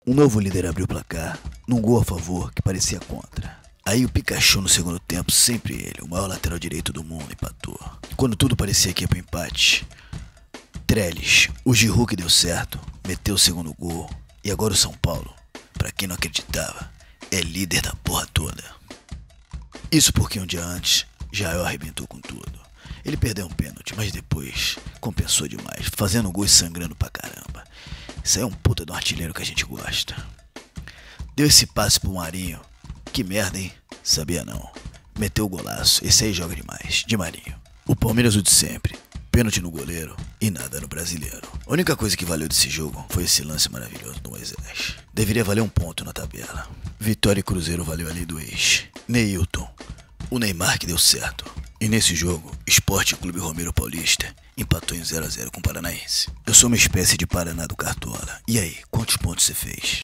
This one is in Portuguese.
Um novo líder abriu o placar, num gol a favor que parecia contra. Aí o Pikachu no segundo tempo, sempre ele, o maior lateral direito do mundo, empatou. Quando tudo parecia que ia pro empate, Trellis, o Giroud que deu certo, meteu o segundo gol. E agora o São Paulo, pra quem não acreditava, é líder da porra toda. Isso porque um dia antes, Jael arrebentou com tudo. Ele perdeu um pênalti, mas depois compensou demais, fazendo gol e sangrando pra caramba. Isso aí é um puta de um artilheiro que a gente gosta. Deu esse passe pro Marinho. Que merda, hein? Sabia não. Meteu o golaço. Esse aí joga demais. De Marinho. O Palmeiras o de sempre. Pênalti no goleiro e nada no brasileiro. A única coisa que valeu desse jogo foi esse lance maravilhoso do Moisés. Deveria valer um ponto na tabela. Vitória e Cruzeiro valeu a lei do ex. Neilton. O Neymar que deu certo. E nesse jogo, Sport Clube Romero Paulista empatou em 0 a 0 com o Paranaense. Eu sou uma espécie de Paraná do Cartola. E aí, quantos pontos você fez?